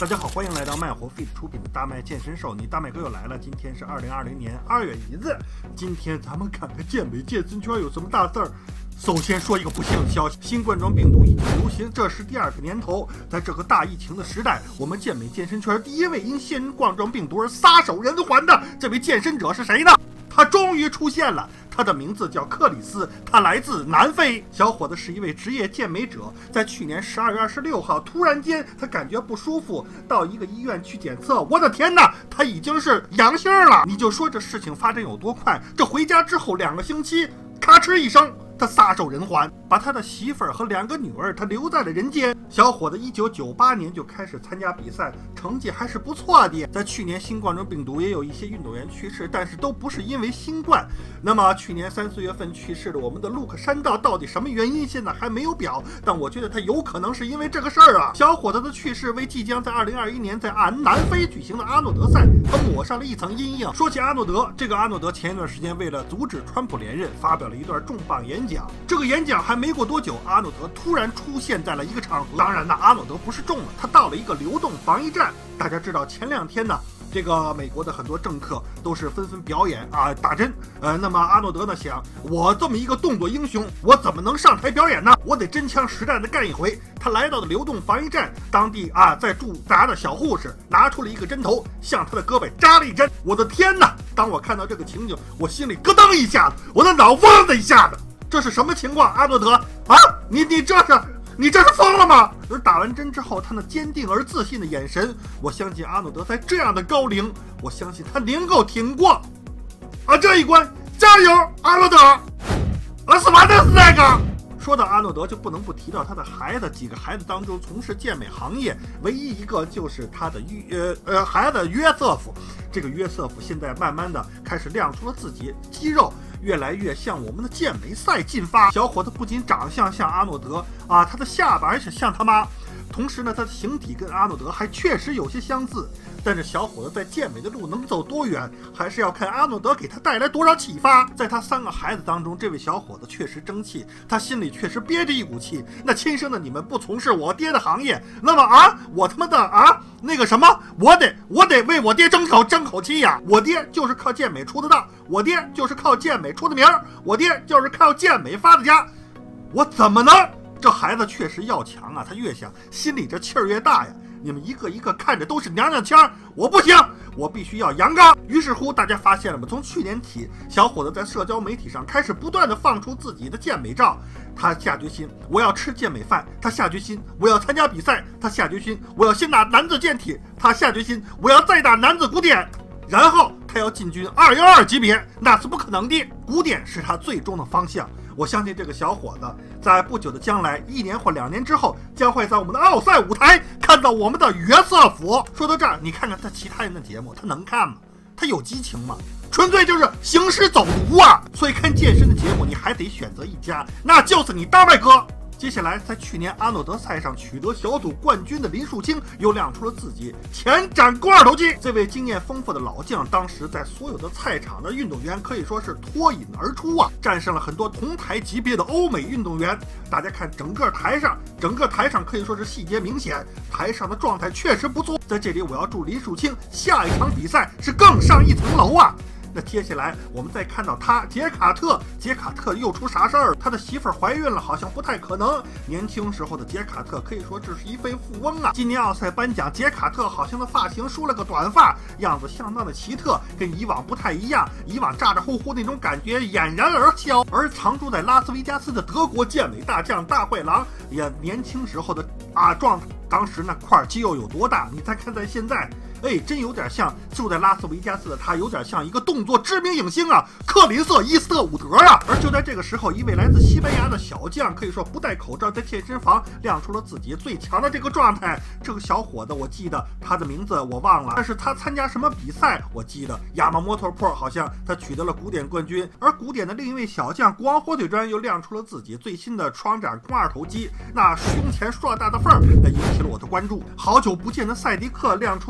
大家好，欢迎来到麦活 Fit 出品的大麦健身兽，你大麦哥又来了。今天是2020年2月1日，今天咱们看看健美健身圈有什么大事儿。首先说一个不幸的消息，新冠状病毒已经流行，这是第2个年头。在这个大疫情的时代，我们健美健身圈第一位因新冠状病毒而撒手人寰的这位健身者是谁呢？他终于出现了，他的名字叫克里斯，他来自南非。小伙子是一位职业健美者，在去年12月26号，突然间他感觉不舒服，到一个医院去检测，我的天哪，他已经是阳性了！你就说这事情发展有多快，这回家之后2个星期，咔哧一声，他撒手人寰，把他的媳妇儿和2个女儿他留在了人间。小伙子1998年就开始参加比赛，成绩还是不错的。在去年新冠状病毒也有一些运动员去世，但是都不是因为新冠。那么去年3、4月份去世的我们的陆克山道到底什么原因，现在还没有表，但我觉得他有可能是因为这个事儿啊。小伙子的去世为即将在2021年在南非举行的阿诺德赛，他抹上了一层阴影。说起阿诺德，这个阿诺德前一段时间为了阻止川普连任，发表了一段重磅演讲。这个演讲还没过多久，阿诺德突然出现在了一个场合。当然呢，阿诺德不是中了，他到了一个流动防疫站。大家知道前2天呢，这个美国的很多政客都是纷纷表演啊打针。那么阿诺德呢想，我这么一个动作英雄，我怎么能上台表演呢？我得真枪实弹的干一回。他来到了流动防疫站，当地在驻扎的小护士拿出了一个针头，向他的胳膊扎了一针。我的天哪！当我看到这个情景，我心里咯噔一下子，我的脑嗡的一下子。这是什么情况？阿诺德啊，你这是疯了吗？而打完针之后，他那坚定而自信的眼神，我相信阿诺德在这样的高龄，我相信他能够挺过这一关。加油，阿诺德！斯巴达斯那个。说到阿诺德，就不能不提到他的孩子。几个孩子当中从事健美行业，唯一一个就是他的孩子约瑟夫。这个约瑟夫现在慢慢的开始亮出了自己肌肉，越来越向我们的健美赛进发。小伙子不仅长相像阿诺德他的下巴而且像他妈，同时呢，他的形体跟阿诺德还确实有些相似。但是小伙子在健美的路能走多远，还是要看阿诺德给他带来多少启发。在他3个孩子当中，这位小伙子确实争气，他心里确实憋着一股气。那亲生的你们不从事我爹的行业，那么我他妈的那个什么，我得为我爹争口气呀！我爹就是靠健美出的道，我爹就是靠健美出的名，我爹就是靠健美发的家，我怎么能？这孩子确实要强啊，他越想心里这气儿越大呀。你们一个一个看着都是娘娘腔，我不行，我必须要阳刚。于是乎，大家发现了吗？从去年起，小伙子在社交媒体上开始不断的放出自己的健美照。他下决心，我要吃健美饭；他下决心，我要参加比赛；他下决心，我要先打男子健体；他下决心，我要再打男子古典。然后他要进军212级别，那是不可能的。古典是他最终的方向。我相信这个小伙子在不久的将来，1年或2年之后，将会在我们的奥赛舞台看到我们的约瑟夫。说到这儿，你看看他其他人的节目，他能看吗？他有激情吗？纯粹就是行尸走毒啊！所以看健身的节目，你还得选择一家，那就是你大麦哥。接下来，在去年阿诺德赛上取得小组冠军的林树清又亮出了自己前展肱二头肌。这位经验丰富的老将，当时在所有的赛场的运动员可以说是脱颖而出啊，战胜了很多同台级别的欧美运动员。大家看整个台上可以说是细节明显，台上的状态确实不错。在这里，我要祝林树清下一场比赛是更上一层楼啊！那接下来我们再看到他杰卡特又出啥事儿？他的媳妇儿怀孕了，好像不太可能。年轻时候的杰卡特可以说这是一位富翁啊。今年奥赛颁奖，杰卡特好像的发型梳了个短发，样子相当的奇特，跟以往不太一样。以往咋咋呼呼那种感觉俨然而消。而常住在拉斯维加斯的德国健美大将大坏狼，也年轻时候的状态，当时那块肌肉有多大？你再看在现在。真有点像住在拉斯维加斯的他，有点像一个动作知名影星啊，克林瑟·伊斯特伍德啊。而就在这个时候，一位来自西班牙的小将，可以说不戴口罩，在健身房亮出了自己最强的这个状态。这个小伙子，我记得他的名字我忘了，但是他参加什么比赛，我记得亚马摩托坡好像他取得了古典冠军。而古典的另一位小将国王火腿砖又亮出了自己最新的双展肱二头肌，那胸前硕大的缝儿，那引起了我的关注。好久不见的赛迪克亮出了自己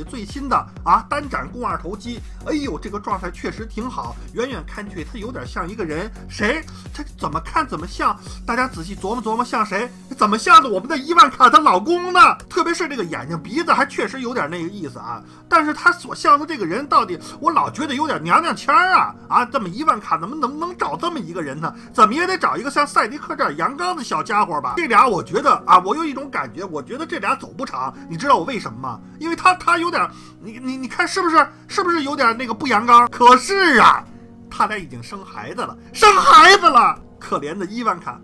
己最新的单斩肱二头肌，哎呦，这个状态确实挺好，远远看去他有点像一个人，谁？他怎么看怎么像？大家仔细琢磨琢磨，像谁？怎么像的我们的伊万卡她老公呢？特别是这个眼睛鼻子还确实有点那个意思啊，但是他所像的这个人到底，我老觉得有点娘娘腔啊！这么伊万卡能不能找这么一个人呢？怎么也得找一个像赛迪克这样阳刚的小家伙吧？这俩我觉得我有一种感觉，我觉得这俩走不长。你知道我为什么吗？因为他有点，你看是不是有点那个不阳刚？可是他俩已经生孩子了，可怜的伊万卡。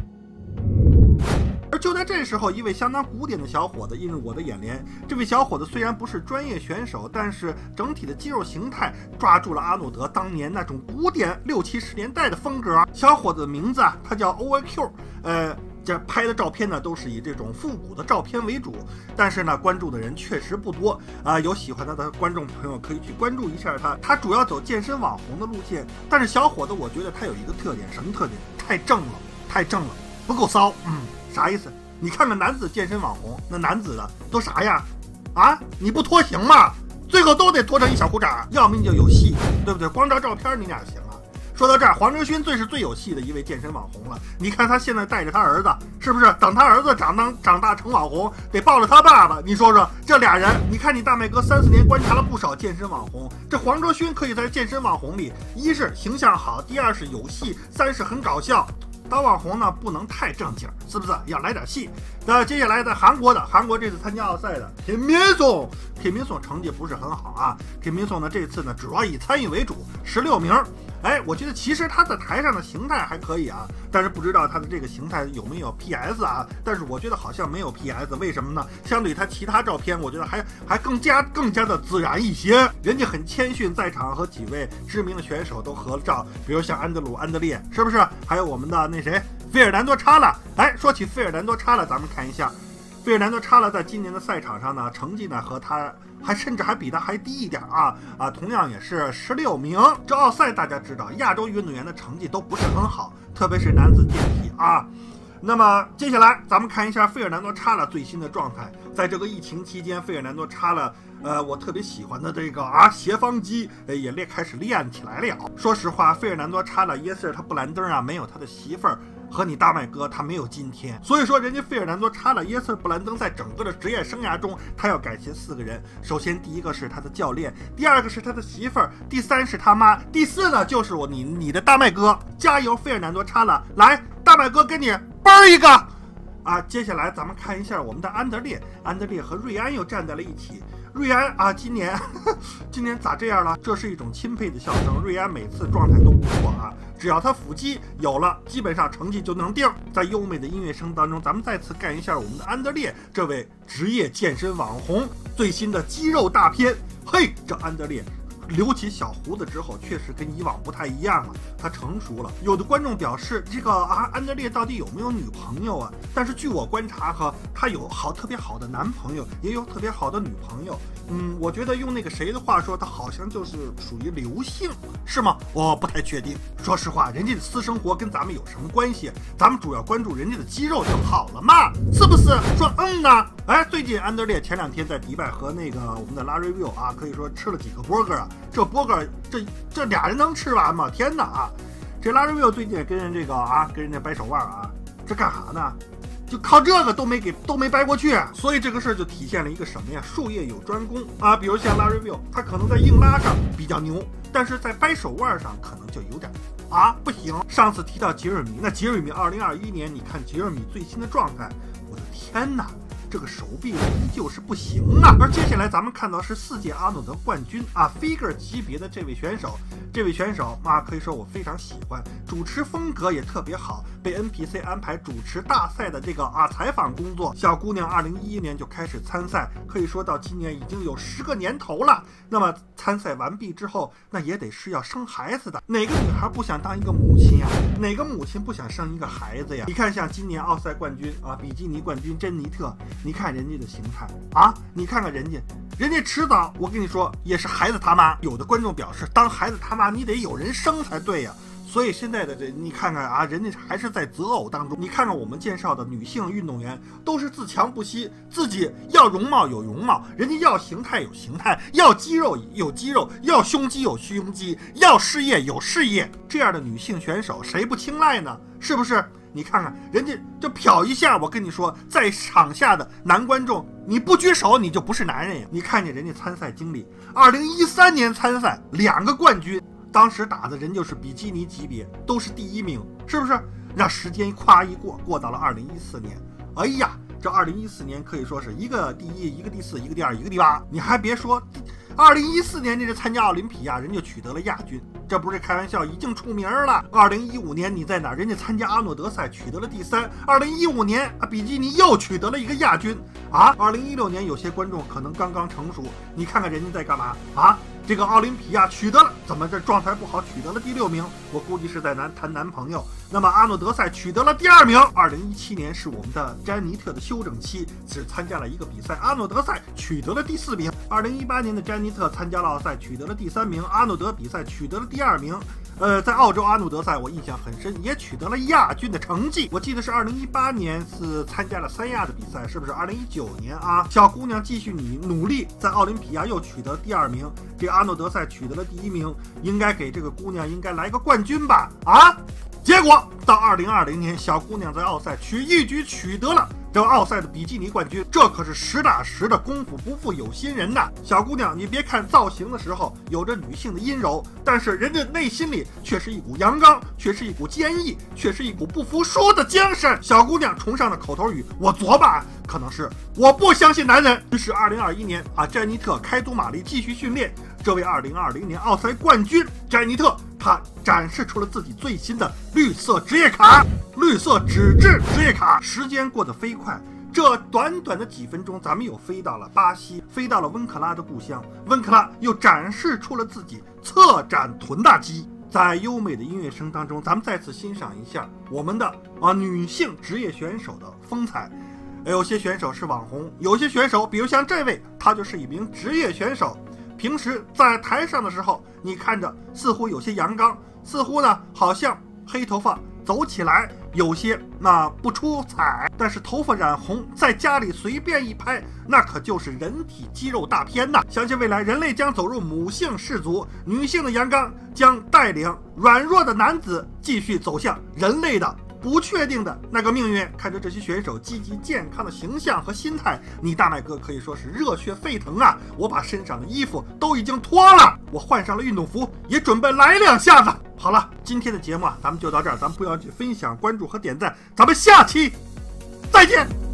而就在这时候，一位相当古典的小伙子映入我的眼帘。这位小伙子虽然不是专业选手，但是整体的肌肉形态抓住了阿诺德当年那种古典60、70年代的风格。小伙子的名字他叫 OIQ， 这拍的照片呢都是以这种复古的照片为主，但是呢关注的人确实不多有喜欢他的观众朋友可以去关注一下他。他主要走健身网红的路线，但是小伙子我觉得他有一个特点，什么特点？太正了，不够骚。啥意思？你看看男子健身网红，那男子的都啥样你不脱行吗？最后都得脱成一小裤衩，要命就有戏，对不对？光照照片你哪行啊？说到这儿，黄哲勋最是最有戏的一位健身网红了。你看他现在带着他儿子，是不是？等他儿子长大成网红，得抱着他爸爸。你说说这俩人，你看你大麦哥3、4年观察了不少健身网红，这黄哲勋可以在健身网红里，一是形象好，第二是有戏，三是很搞笑。当网红呢不能太正经，是不是要来点戏？那接下来在韩国这次参加奥赛的品民松成绩不是很好品民松呢这次呢主要以参与为主，16名。我觉得其实他在台上的形态还可以但是不知道他的这个形态有没有 PS 但是我觉得好像没有 PS， 为什么呢？相对于他其他照片，我觉得还更加的自然一些。人家很谦逊，在场和几位知名的选手都合了照，比如像安德烈，是不是？还有我们的那谁费尔南多查拉。说起费尔南多查拉，咱们看一下费尔南多查拉在今年的赛场上呢，成绩呢和他甚至还比他还低一点同样也是16名。这奥赛大家知道，亚洲运动员的成绩都不是很好，特别是男子健体那么接下来咱们看一下费尔南多查拉最新的状态。在这个疫情期间，费尔南多查拉我特别喜欢的这个斜方肌也开始练起来了。说实话，费尔南多查拉耶斯他布兰登没有他的媳妇儿和你大麦哥他没有今天。所以说人家费尔南多查拉耶斯布兰登在整个的职业生涯中，他要感谢4个人。首先第一个是他的教练，第二个是他的媳妇儿，第三是他妈，第四呢就是你的大麦哥。加油费尔南多查拉，来大麦哥跟你啵一个接下来咱们看一下我们的安德烈和瑞安又站在了一起。瑞安今年咋这样了？这是一种钦佩的笑声。瑞安每次状态都不错只要他腹肌有了，基本上成绩就能定。在优美的音乐声当中，咱们再次看一下我们的安德烈这位职业健身网红最新的肌肉大片。这安德烈留起小胡子之后，确实跟以往不太一样了，他成熟了。有的观众表示，这个安德烈到底有没有女朋友但是据我观察他有特别好的男朋友，也有特别好的女朋友。我觉得用那个谁的话说，他好像就是属于刘姓，是吗？我不太确定。说实话，人家的私生活跟咱们有什么关系？咱们主要关注人家的肌肉就好了嘛，是不是？说呢？最近安德烈前2天在迪拜和那个我们的拉瑞维可以说吃了几个 burger 这 burger 这俩人能吃完吗？天哪这拉瑞维最近跟人家掰手腕这干啥呢？就靠这个都没掰过去。所以这个事儿就体现了一个什么呀？术业有专攻比如像拉瑞维他可能在硬拉上比较牛，但是在掰手腕上可能就有点不行。上次提到杰瑞米，那杰瑞米2021年，你看杰瑞米最新的状态，我的天哪，这个手臂依旧是不行而接下来咱们看到是4届阿诺德冠军figure 级别的这位选手可以说我非常喜欢，主持风格也特别好，被 NPC 安排主持大赛的这个采访工作。小姑娘2011年就开始参赛，可以说到今年已经有10个年头了。那么参赛完毕之后，那也得是要生孩子的。哪个女孩不想当一个母亲哪个母亲不想生一个孩子呀？你看像今年奥赛冠军比基尼冠军珍妮特，你看人家的形态你看看人家迟早我跟你说也是孩子他妈。有的观众表示，当孩子他妈你得有人生才对呀。 所以现在的你看看啊，人家还是在择偶当中。你看看我们介绍的女性运动员，都是自强不息，自己要容貌有容貌，人家要形态有形态，要肌肉有肌肉，要胸肌有胸肌，要事业有事业。这样的女性选手谁不青睐呢？是不是？你看看人家就瞟一下，我跟你说，在场下的男观众，你不举手你就不是男人呀。你看见人家参赛经历，2013年参赛2个冠军。当时打的人就是比基尼级别，都是第1名，是不是？让时间夸一过到了2014年，哎呀，这2014年可以说是一个第1，一个第4，一个第2，一个第8。你还别说，2014年这是参加奥林匹亚，人就取得了亚军，这不是开玩笑，已经出名了。2015年你在哪儿？人家参加阿诺德赛取得了第3。2015年比基尼又取得了一个亚军啊。2016年有些观众可能刚刚成熟，你看看人家在干嘛啊？这个奥林匹亚取得了，怎么这状态不好，取得了第6名？我估计是在谈男朋友。那么阿诺德赛取得了第2名。2017年是我们的詹妮特的休整期，只参加了一个比赛，阿诺德赛取得了第4名。2018年的詹妮特参加了奥赛，取得了第3名，阿诺德比赛取得了第2名。在澳洲阿诺德赛我印象很深，也取得了亚军的成绩。我记得是2018年是参加了3亚的比赛，是不是？2019年啊，小姑娘继续努力，在奥林匹亚又取得第2名，这阿诺德赛取得了第1名，应该给这个姑娘应该来个冠军吧？啊！结果到2020年，小姑娘在奥赛一举取得了这个奥赛的比基尼冠军，这可是实打实的功夫不负有心人呐！小姑娘，你别看造型的时候有着女性的阴柔，但是人家内心里却是一股阳刚，却是一股坚毅，却是一股不服输的精神。小姑娘崇尚的口头语，我琢磨可能是我不相信男人。于是2021年啊，詹妮特开足马力继续训练。这位2020年奥赛冠军詹妮特，她展示出了自己最新的绿色职业卡，绿色纸质职业卡。时间过得飞快，这短短的几分钟，咱们又飞到了巴西，飞到了温克拉的故乡。温克拉又展示出了自己侧展臀大肌。在优美的音乐声当中，咱们再次欣赏一下我们的女性职业选手的风采。有些选手是网红，有些选手，比如像这位，他就是一名职业选手。平时在台上的时候，你看着似乎有些阳刚，似乎呢好像黑头发走起来有些不出彩，但是头发染红，在家里随便一拍，那可就是人体肌肉大片呐！相信未来人类将走入母性氏族，女性的阳刚将带领软弱的男子继续走向人类的不确定的那个命运。看着这些选手积极健康的形象和心态，你大麦哥可以说是热血沸腾啊！我把身上的衣服都已经脱了，我换上了运动服，也准备来2下子。好了，今天的节目咱们就到这儿，咱们不要去分享、关注和点赞，咱们下期再见。